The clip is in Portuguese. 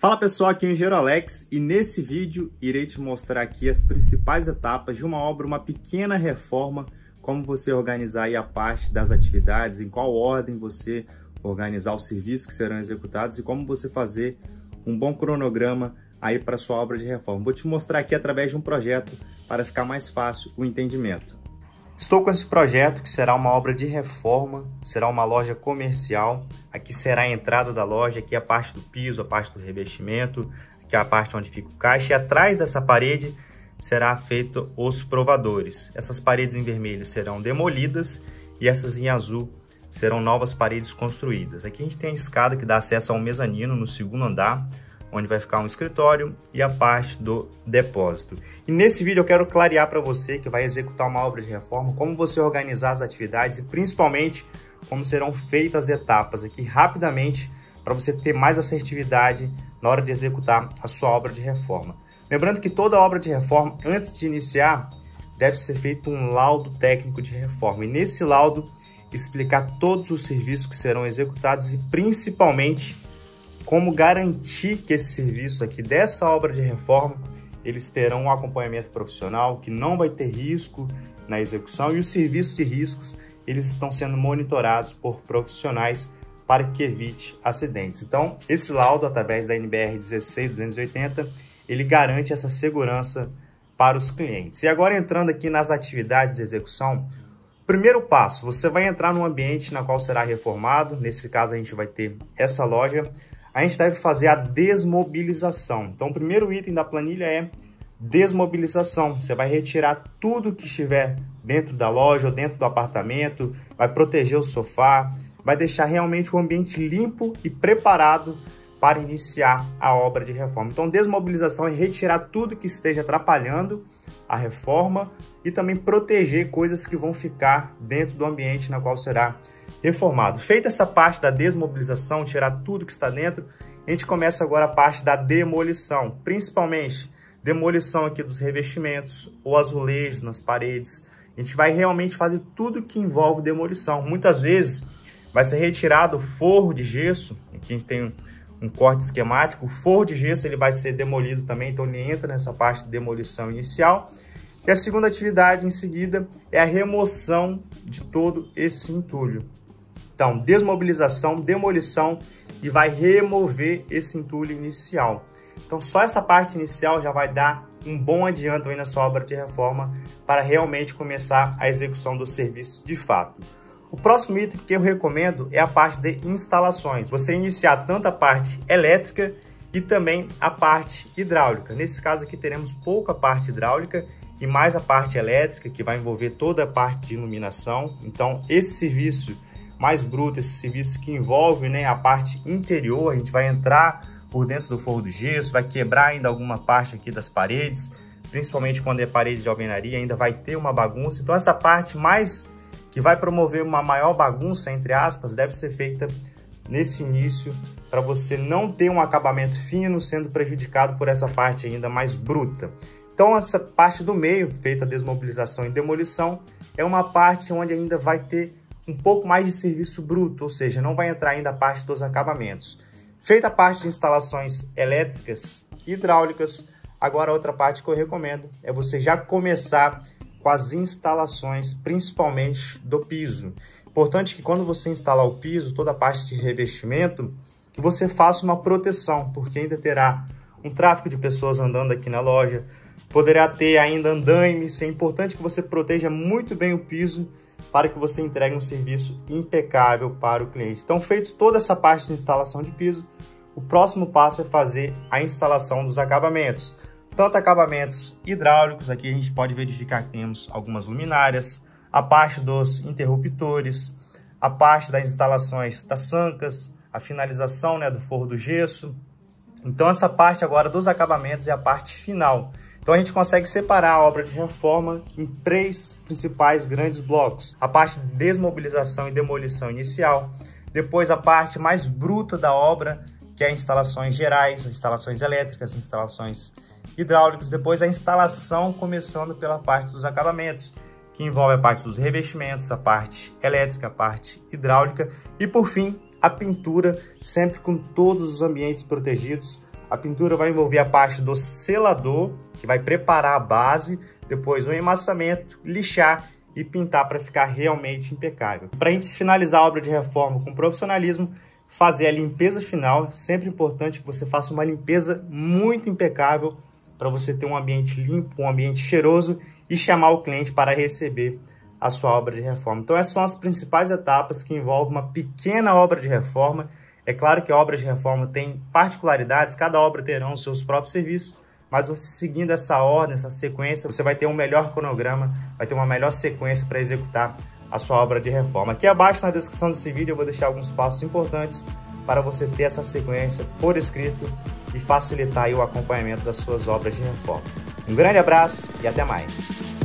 Fala pessoal, aqui é o Engenheiro Alex e nesse vídeo irei te mostrar aqui as principais etapas de uma obra, uma pequena reforma, como você organizar aí a parte das atividades, em qual ordem você organizar os serviços que serão executados e como você fazer um bom cronograma aí para sua obra de reforma. Vou te mostrar aqui através de um projeto para ficar mais fácil o entendimento. Estou com esse projeto que será uma obra de reforma, será uma loja comercial. Aqui será a entrada da loja, aqui a parte do piso, a parte do revestimento, aqui a parte onde fica o caixa. E atrás dessa parede será feito os provadores. Essas paredes em vermelho serão demolidas e essas em azul serão novas paredes construídas. Aqui a gente tem a escada que dá acesso a um mezanino no segundo andar, onde vai ficar um escritório e a parte do depósito. E nesse vídeo eu quero clarear para você que vai executar uma obra de reforma, como você organizar as atividades e principalmente como serão feitas as etapas aqui rapidamente para você ter mais assertividade na hora de executar a sua obra de reforma. Lembrando que toda obra de reforma, antes de iniciar, deve ser feito um laudo técnico de reforma. E nesse laudo, explicar todos os serviços que serão executados e principalmente como garantir que esse serviço aqui dessa obra de reforma, eles terão um acompanhamento profissional, que não vai ter risco na execução e os serviços de riscos, eles estão sendo monitorados por profissionais para que evite acidentes. Então, esse laudo, através da NBR 16280, ele garante essa segurança para os clientes. E agora entrando aqui nas atividades de execução, primeiro passo, você vai entrar num ambiente na qual será reformado, nesse caso a gente vai ter essa loja. A gente deve fazer a desmobilização. Então, o primeiro item da planilha é desmobilização. Você vai retirar tudo que estiver dentro da loja ou dentro do apartamento, vai proteger o sofá, vai deixar realmente o ambiente limpo e preparado para iniciar a obra de reforma. Então, desmobilização é retirar tudo que esteja atrapalhando a reforma e também proteger coisas que vão ficar dentro do ambiente na qual será reformado. Feita essa parte da desmobilização, tirar tudo que está dentro, a gente começa agora a parte da demolição, principalmente demolição aqui dos revestimentos ou azulejos nas paredes. A gente vai realmente fazer tudo que envolve demolição. Muitas vezes vai ser retirado o forro de gesso, aqui a gente tem um corte esquemático, o forro de gesso ele vai ser demolido também, então ele entra nessa parte de demolição inicial. E a segunda atividade em seguida é a remoção de todo esse entulho. Então, desmobilização, demolição e vai remover esse entulho inicial. Então, só essa parte inicial já vai dar um bom adianto aí na sua obra de reforma para realmente começar a execução do serviço de fato. O próximo item que eu recomendo é a parte de instalações. Você iniciar tanto a parte elétrica e também a parte hidráulica. Nesse caso aqui teremos pouca parte hidráulica e mais a parte elétrica, que vai envolver toda a parte de iluminação. Então, esse serviço mais bruto, esse serviço que envolve, né, a parte interior, a gente vai entrar por dentro do forro do gesso, vai quebrar ainda alguma parte aqui das paredes, principalmente quando é parede de alvenaria, ainda vai ter uma bagunça. Então, essa parte mais que vai promover uma maior bagunça, entre aspas, deve ser feita nesse início, para você não ter um acabamento fino sendo prejudicado por essa parte ainda mais bruta. Então, essa parte do meio, feita a desmobilização e demolição, é uma parte onde ainda vai ter um pouco mais de serviço bruto, ou seja, não vai entrar ainda a parte dos acabamentos. Feita a parte de instalações elétricas e hidráulicas, agora a outra parte que eu recomendo é você já começar com as instalações, principalmente do piso. Importante que quando você instalar o piso, toda a parte de revestimento, que você faça uma proteção, porque ainda terá um tráfego de pessoas andando aqui na loja, poderá ter ainda andaimes, é importante que você proteja muito bem o piso para que você entregue um serviço impecável para o cliente. Então, feito toda essa parte de instalação de piso, o próximo passo é fazer a instalação dos acabamentos. Tanto acabamentos hidráulicos, aqui a gente pode verificar que temos algumas luminárias, a parte dos interruptores, a parte das instalações das sancas, a finalização, né, do forro do gesso. Então, essa parte agora dos acabamentos é a parte final. Então, a gente consegue separar a obra de reforma em três principais grandes blocos. A parte de desmobilização e demolição inicial. Depois, a parte mais bruta da obra, que é instalações gerais, instalações elétricas, instalações hidráulicas. Depois, a instalação começando pela parte dos acabamentos, que envolve a parte dos revestimentos, a parte elétrica, a parte hidráulica. E, por fim, a pintura, sempre com todos os ambientes protegidos, A pintura vai envolver a parte do selador, que vai preparar a base, depois o emassamento, lixar e pintar para ficar realmente impecável. Para a gente finalizar a obra de reforma com profissionalismo, fazer a limpeza final, sempre importante que você faça uma limpeza muito impecável para você ter um ambiente limpo, um ambiente cheiroso e chamar o cliente para receber a sua obra de reforma. Então essas são as principais etapas que envolvem uma pequena obra de reforma. É claro que a obra de reforma tem particularidades, cada obra terá os seus próprios serviços, mas você seguindo essa ordem, essa sequência, você vai ter um melhor cronograma, vai ter uma melhor sequência para executar a sua obra de reforma. Aqui abaixo na descrição desse vídeo eu vou deixar alguns passos importantes para você ter essa sequência por escrito e facilitar aí o acompanhamento das suas obras de reforma. Um grande abraço e até mais!